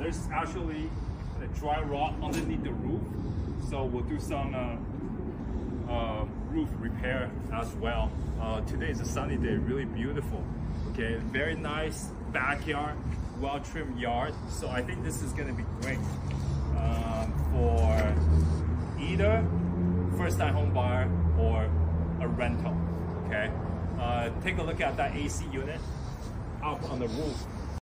there's actually a dry rot underneath the roof, so we'll do some roof repair as well. Today is a sunny day, really beautiful. Okay, very nice backyard, well-trimmed yard. So I think this is gonna be great for either first-time home buyer or a rental. Okay, take a look at that AC unit up on the roof.